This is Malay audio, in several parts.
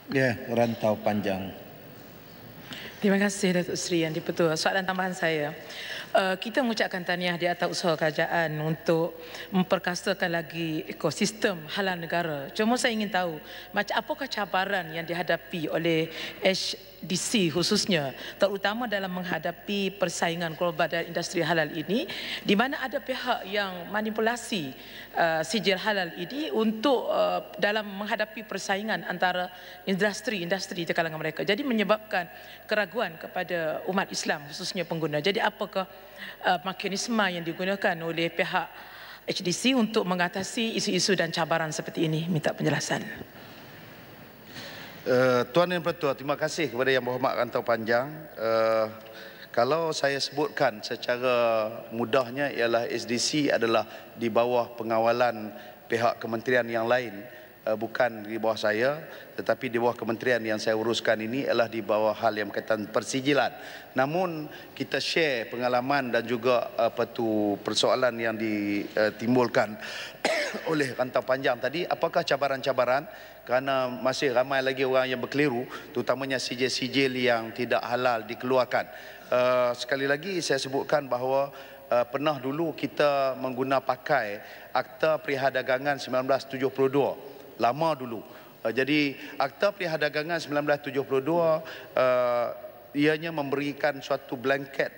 Ya, rantau panjang. Terima kasih Datuk Seri Yang di-Pertua. Soalan tambahan saya. Kita mengucapkan tahniah di atas usaha kerajaan untuk memperkasakan lagi ekosistem halal negara. Cuma saya ingin tahu, macam apakah cabaran yang dihadapi oleh HDC khususnya, terutama dalam menghadapi persaingan global dalam industri halal ini, di mana ada pihak yang manipulasi sijil halal ini untuk dalam menghadapi persaingan antara industri-industri di kalangan mereka. Jadi menyebabkan keraguan kepada umat Islam khususnya pengguna. Jadi apakah mekanisme yang digunakan oleh pihak HDC untuk mengatasi isu-isu dan cabaran seperti ini? Minta penjelasan. Tuan Yang Pertua, terima kasih kepada Yang Berhormat Rantau Panjang. Kalau saya sebutkan secara mudahnya ialah SDC adalah di bawah pengawalan pihak kementerian yang lain, bukan di bawah saya, tetapi di bawah kementerian yang saya uruskan ini adalah di bawah hal yang berkaitan persijilan. Namun kita share pengalaman dan juga persoalan yang ditimbulkan oleh Rantau Panjang tadi, apakah cabaran-cabaran, kerana masih ramai lagi orang yang berkeliru, terutamanya sijil-sijil yang tidak halal dikeluarkan. Sekali lagi saya sebutkan bahawa pernah dulu kita mengguna pakai Akta Perihadagangan 1972, lama dulu. Jadi Akta Perihadagangan 1972 ianya memberikan suatu blanket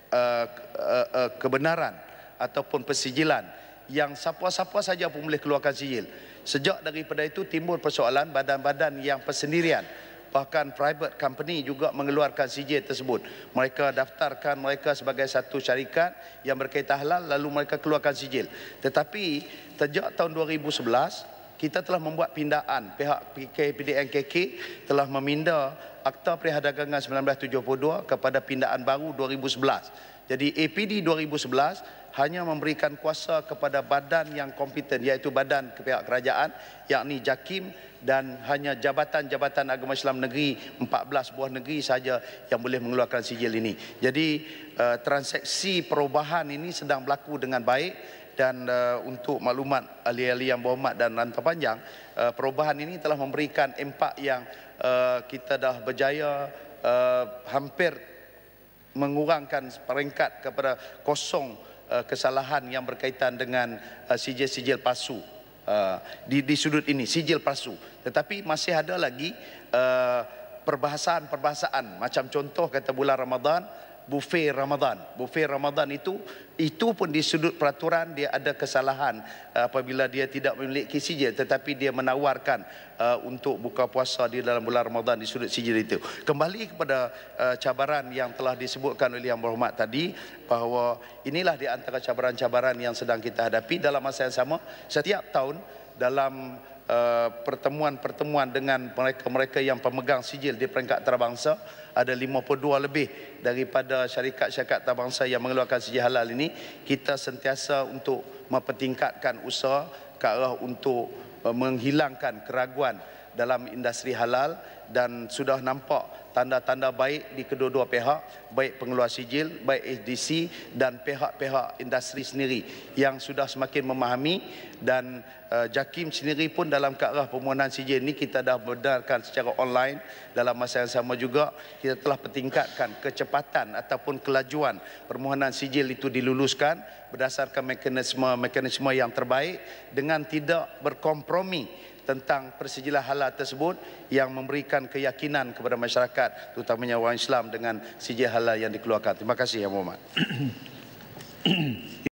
kebenaran ataupun persijilan yang siapa-siapa saja pun boleh keluarkan sijil. Sejak daripada itu timbul persoalan badan-badan yang persendirian, bahkan private company juga mengeluarkan sijil tersebut. Mereka daftarkan mereka sebagai satu syarikat yang berkaitan halal, lalu mereka keluarkan sijil. Tetapi sejak tahun 2011 kita telah membuat pindaan. Pihak PKPDN-KK telah meminda Akta Perihadagangan 1972 kepada pindaan baru 2011. Jadi APD 2011 hanya memberikan kuasa kepada badan yang kompeten, iaitu badan pihak kerajaan, yakni JAKIM, dan hanya Jabatan-Jabatan Agama Islam Negeri, 14 buah negeri sahaja yang boleh mengeluarkan sijil ini. Jadi transaksi perubahan ini sedang berlaku dengan baik. Dan untuk maklumat ahli-ahli yang berhormat dan Rantau Panjang, perubahan ini telah memberikan impak yang kita dah berjaya hampir mengurangkan peringkat kepada kosong kesalahan yang berkaitan dengan sijil-sijil palsu di sudut ini, sijil palsu. Tetapi masih ada lagi perbahasaan macam contoh kata bulan Ramadan, buffet Ramadan. Buffet Ramadan itu pun di sudut peraturan dia ada kesalahan apabila dia tidak memiliki sijil, tetapi dia menawarkan untuk buka puasa di dalam bulan Ramadan di sudut sijil itu. Kembali kepada cabaran yang telah disebutkan oleh Yang Berhormat tadi, bahawa inilah di antara cabaran-cabaran yang sedang kita hadapi. Dalam masa yang sama, setiap tahun dalam pertemuan-pertemuan dengan mereka-mereka yang pemegang sijil di peringkat antarabangsa, ada 52 lebih daripada syarikat-syarikat antarabangsa yang mengeluarkan sijil halal ini. Kita sentiasa untuk mempertingkatkan usaha ke arah untuk menghilangkan keraguan dalam industri halal, dan sudah nampak tanda-tanda baik di kedua-dua pihak, baik pengeluar sijil, baik SDC dan pihak-pihak industri sendiri yang sudah semakin memahami. Dan JAKIM sendiri pun dalam ke arah permohonan sijil ini kita dah benarkan secara online. Dalam masa yang sama juga kita telah pertingkatkan kecepatan ataupun kelajuan permohonan sijil itu diluluskan berdasarkan mekanisme yang terbaik, dengan tidak berkompromi tentang persijilan halal tersebut, yang memberikan keyakinan kepada masyarakat, terutamanya orang Islam, dengan sijil halal yang dikeluarkan. Terima kasih Yang Berhormat.